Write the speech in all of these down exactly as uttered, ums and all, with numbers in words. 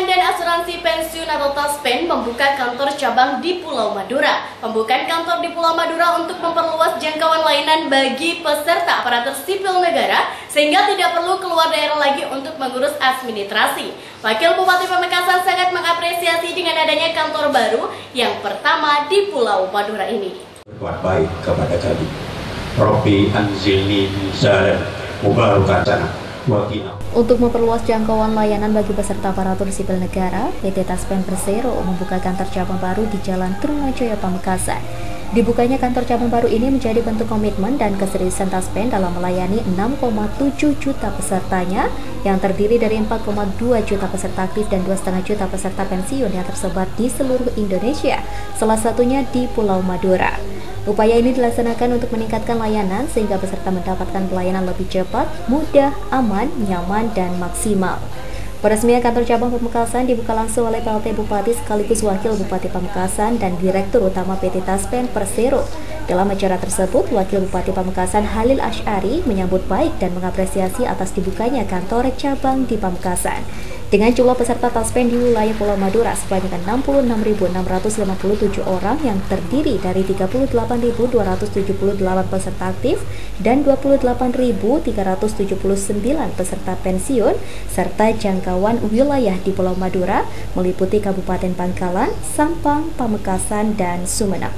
Keuangan dan Asuransi Pensiun atau Taspen membuka kantor cabang di Pulau Madura. Pembukaan kantor di Pulau Madura untuk memperluas jangkauan layanan bagi peserta aparatur sipil negara sehingga tidak perlu keluar daerah lagi untuk mengurus administrasi. Wakil Bupati Pamekasan sangat mengapresiasi dengan adanya kantor baru yang pertama di Pulau Madura ini. Berbuat baik kepada kami. Robbi anzilni zalan mubarakatan. Untuk memperluas jangkauan layanan bagi peserta aparatur sipil negara, P T Taspen Persero membuka kantor cabang baru di Jalan Trunajaya, Pamekasan. Dibukanya kantor cabang baru ini menjadi bentuk komitmen dan keseriusan Taspen dalam melayani enam koma tujuh juta pesertanya yang terdiri dari empat koma dua juta peserta aktif dan dua koma lima juta peserta pensiun yang tersebar di seluruh Indonesia, salah satunya di Pulau Madura. Upaya ini dilaksanakan untuk meningkatkan layanan sehingga peserta mendapatkan pelayanan lebih cepat, mudah, aman, nyaman, dan maksimal. Peresmian kantor cabang Pamekasan dibuka langsung oleh P L T Bupati sekaligus Wakil Bupati Pamekasan dan Direktur Utama P T Taspen Persero. Dalam acara tersebut, Wakil Bupati Pamekasan Halil Asy'ari menyambut baik dan mengapresiasi atas dibukanya kantor cabang di Pamekasan. Dengan jumlah peserta Taspen di wilayah Pulau Madura sebanyak enam puluh enam ribu enam ratus lima puluh tujuh orang yang terdiri dari tiga puluh delapan ribu dua ratus tujuh puluh delapan peserta aktif dan dua puluh delapan ribu tiga ratus tujuh puluh sembilan peserta pensiun, serta jangkauan wilayah di Pulau Madura meliputi Kabupaten Bangkalan, Sampang, Pamekasan, dan Sumeneb.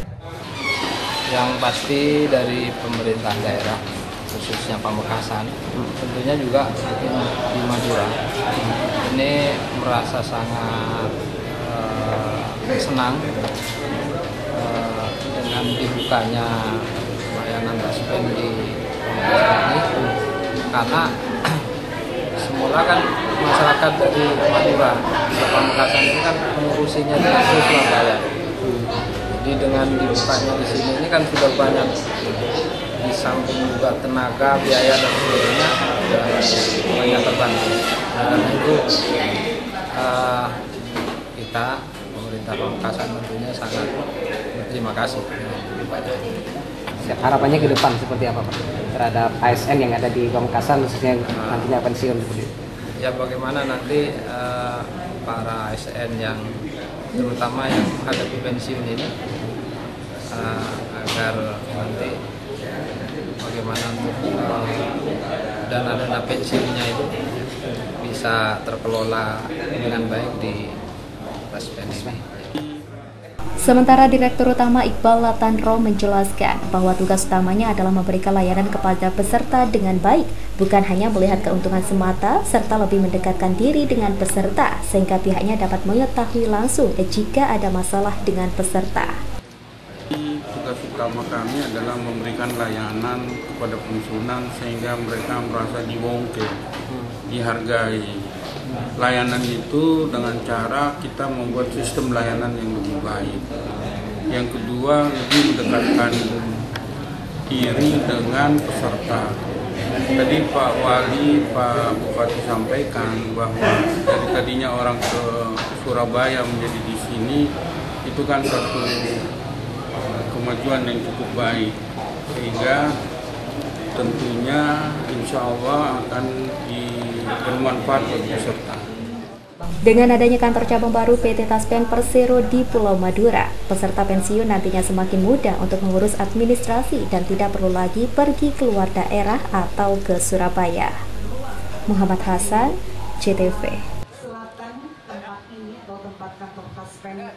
Yang pasti dari pemerintah daerah, khususnya Pamekasan, tentunya juga di Madura, ini merasa sangat uh, senang uh, dengan dibukanya layanan Taspen di Pamekasan ini, karena semula kan masyarakat dari Madura ke Pamekasan ini kan mengurusinya dengan Surabaya. Jadi dengan dibukanya di sini ini kan sudah banyak, di samping juga tenaga, biaya dan sebagainya banyak terbantu. Dan itu uh, kita pemerintah Pamekasan tentunya sangat berterima kasih. Harapannya ke depan seperti apa Pak terhadap A S N yang ada di Pamekasan, khususnya uh, nantinya pensiun seperti itu? Ya bagaimana nanti uh, para A S N yang terutama yang menghadapi pensiun ini uh, agar nanti bagaimana untuk uh, dana-dana pensiunnya itu bisa terkelola dengan baik di Taspen ini. Sementara Direktur Utama Iqbal Latanro menjelaskan bahwa tugas utamanya adalah memberikan layanan kepada peserta dengan baik, bukan hanya melihat keuntungan semata, serta lebih mendekatkan diri dengan peserta, sehingga pihaknya dapat mengetahui langsung jika ada masalah dengan peserta. Tugas utama kami adalah memberikan layanan kepada pensiunan sehingga mereka merasa diwongke, dihargai. Layanan itu dengan cara kita membuat sistem layanan yang lebih baik. Yang kedua, lebih mendekatkan diri dengan peserta. Tadi Pak Wali, Pak Bupati sampaikan bahwa dari tadinya orang ke Surabaya menjadi di sini, itu kan satu kemajuan yang cukup baik, sehingga tentunya insya Allah akan bermanfaat bagi peserta. Dengan adanya kantor cabang baru P T Taspen Persero di Pulau Madura, peserta pensiun nantinya semakin mudah untuk mengurus administrasi dan tidak perlu lagi pergi keluar daerah atau ke Surabaya. Muhammad Hasan, C T V.